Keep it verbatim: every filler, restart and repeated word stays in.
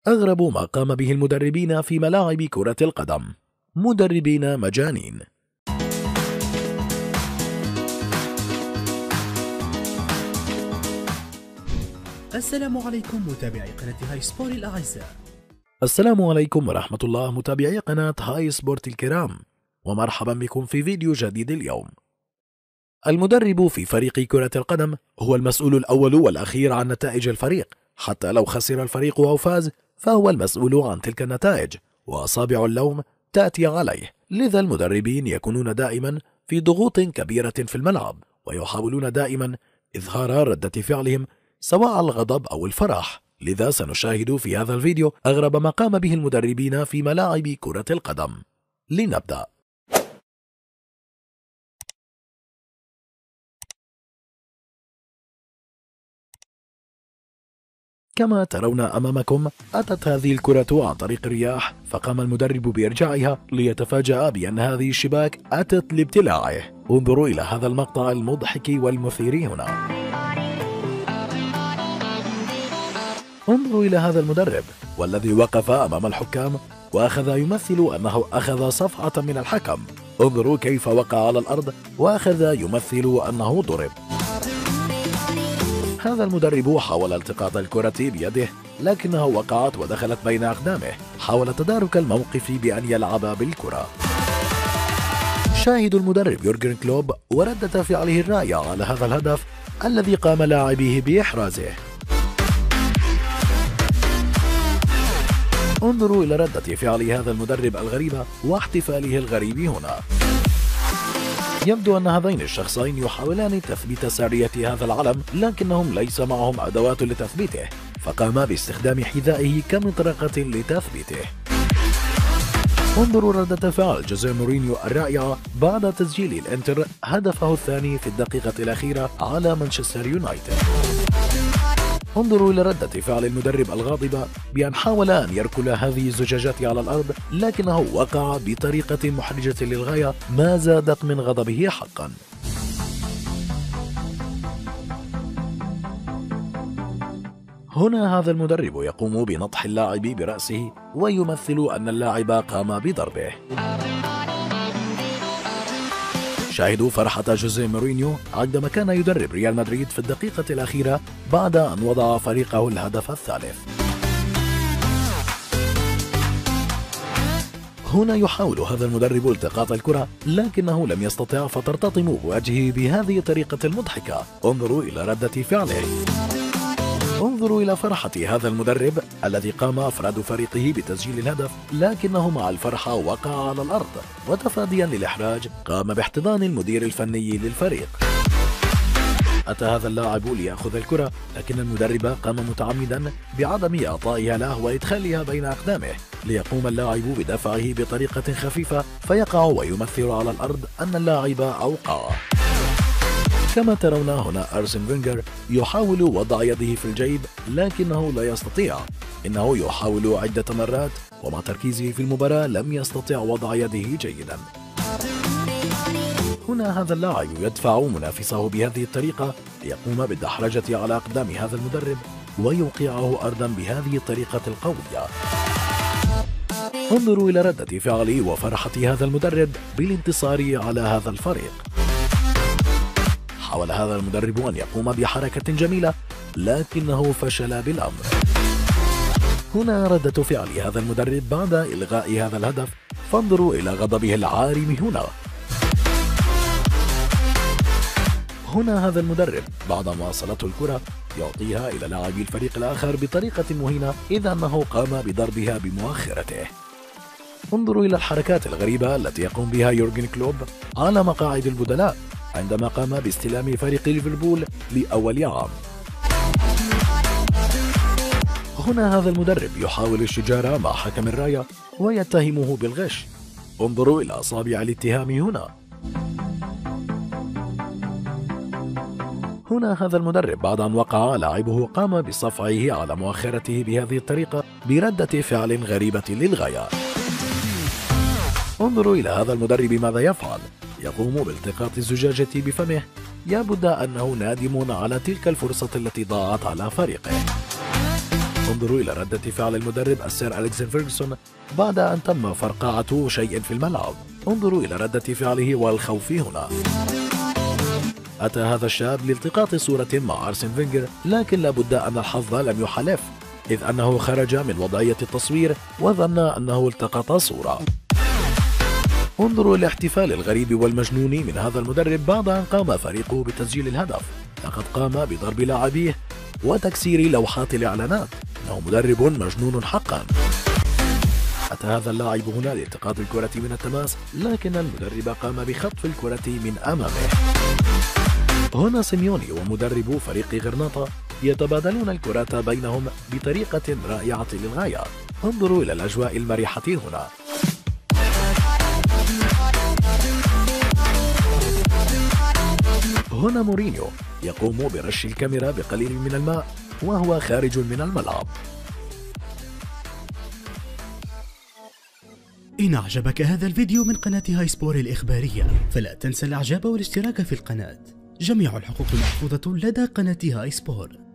أغرب ما قام به المدربين في ملاعب كرة القدم. مدربين مجانين. السلام عليكم متابعي قناة هاي سبورت الأعزاء. السلام عليكم ورحمة الله متابعي قناة هاي سبورت الكرام، ومرحبا بكم في فيديو جديد اليوم. المدرب في فريق كرة القدم هو المسؤول الأول والأخير عن نتائج الفريق، حتى لو خسر الفريق أو فاز فهو المسؤول عن تلك النتائج، وأصابع اللوم تأتي عليه. لذا المدربين يكونون دائما في ضغوط كبيرة في الملعب، ويحاولون دائما إظهار ردة فعلهم سواء الغضب أو الفرح. لذا سنشاهد في هذا الفيديو أغرب ما قام به المدربين في ملاعب كرة القدم. لنبدأ. كما ترون أمامكم أتت هذه الكرة عن طريق الرياح، فقام المدرب بإرجاعها ليتفاجأ بأن هذه الشباك أتت لابتلاعه. انظروا إلى هذا المقطع المضحك والمثير هنا. انظروا إلى هذا المدرب والذي وقف أمام الحكام وأخذ يمثل أنه أخذ صفعة من الحكم. انظروا كيف وقع على الأرض وأخذ يمثل أنه ضرب. هذا المدرب حاول التقاط الكرة بيده لكنها وقعت ودخلت بين أقدامه. حاول تدارك الموقف بأن يلعب بالكرة. شاهدوا المدرب يورجن كلوب وردة فعله الرائعة على هذا الهدف الذي قام لاعبيه بإحرازه. انظروا إلى ردة فعل هذا المدرب الغريبة واحتفاله الغريب هنا. يبدو أن هذين الشخصين يحاولان تثبيت سرية هذا العلم، لكنهم ليس معهم أدوات لتثبيته، فقام باستخدام حذائه كمطرقة لتثبيته. انظروا ردة فعل جوزيه مورينيو الرائعة بعد تسجيل الانتر هدفه الثاني في الدقيقة الأخيرة على مانشستر يونايتد. انظروا إلى ردة فعل المدرب الغاضبة بأن حاول أن يركل هذه الزجاجات على الأرض، لكنه وقع بطريقة محرجة للغاية ما زادت من غضبه حقا. هنا هذا المدرب يقوم بنطح اللاعب برأسه ويمثل أن اللاعب قام بضربه. شاهدوا فرحة جوزيه مورينيو عندما كان يدرب ريال مدريد في الدقيقة الأخيرة بعد أن وضع فريقه الهدف الثالث. هنا يحاول هذا المدرب التقاط الكرة لكنه لم يستطع، فترتطم وجهه بهذه الطريقة المضحكة. انظروا إلى ردة فعله. انظروا إلى فرحة هذا المدرب الذي قام أفراد فريقه بتسجيل الهدف، لكنه مع الفرحة وقع على الأرض، وتفاديا للإحراج قام باحتضان المدير الفني للفريق. أتى هذا اللاعب ليأخذ الكرة، لكن المدرب قام متعمدا بعدم إعطائها له وإدخالها بين أقدامه، ليقوم اللاعب بدفعه بطريقة خفيفة فيقع ويمثل على الأرض أن اللاعب أوقعه. كما ترون هنا أرسن فينجر يحاول وضع يده في الجيب لكنه لا يستطيع. إنه يحاول عدة مرات ومع تركيزه في المباراة لم يستطع وضع يده جيدا. هنا هذا اللاعب يدفع منافسه بهذه الطريقة ليقوم بالدحرجة على أقدام هذا المدرب ويوقعه أرضا بهذه الطريقة القوية. انظروا إلى ردة فعل وفرحة هذا المدرب بالانتصار على هذا الفريق. حاول هذا المدرب أن يقوم بحركة جميلة لكنه فشل بالأمر. هنا ردة فعل هذا المدرب بعد إلغاء هذا الهدف، فانظروا إلى غضبه العارم هنا. هنا هذا المدرب بعدما وصلته الكرة يعطيها إلى لاعبي الفريق الآخر بطريقة مهينة، إذ أنه قام بضربها بمؤخرته. انظروا إلى الحركات الغريبة التي يقوم بها يورجن كلوب على مقاعد البدلاء عندما قام باستلام فريق ليفربول لأول عام. هنا هذا المدرب يحاول الشجارة مع حكم الراية ويتهمه بالغش. انظروا إلى أصابع الاتهام هنا. هنا هذا المدرب بعد أن وقع لاعبه قام بصفعه على مؤخرته بهذه الطريقة بردة فعل غريبة للغاية. انظروا إلى هذا المدرب ماذا يفعل. يقوم بالتقاط الزجاجة بفمه، يبدو أنه نادم على تلك الفرصة التي ضاعت على فريقه. انظروا إلى ردة فعل المدرب السير أليكس فيرغسون بعد أن تم فرقعة شيء في الملعب. انظروا إلى ردة فعله والخوف هنا. أتى هذا الشاب لالتقاط صورة مع أرسن فينجر، لكن لابد أن الحظ لم يحالف، إذ أنه خرج من وضعية التصوير وظن أنه التقط صورة. انظروا الاحتفال الغريب والمجنون من هذا المدرب بعد أن قام فريقه بتسجيل الهدف. لقد قام بضرب لاعبيه وتكسير لوحات الإعلانات. إنه مدرب مجنون حقا. أتى هذا اللاعب هنا لالتقاط الكرة من التماس، لكن المدرب قام بخطف الكرة من أمامه. هنا سيميوني ومدرب فريق غرناطة يتبادلون الكرة بينهم بطريقة رائعة للغاية. انظروا إلى الأجواء المريحة هنا. هنا مورينيو يقوم برش الكاميرا بقليل من الماء وهو خارج من الملعب. إن أعجبك هذا الفيديو من قناة هاي سبور الإخبارية فلا تنسى الإعجاب والاشتراك في القناة. جميع الحقوق محفوظة لدى قناة هاي سبور.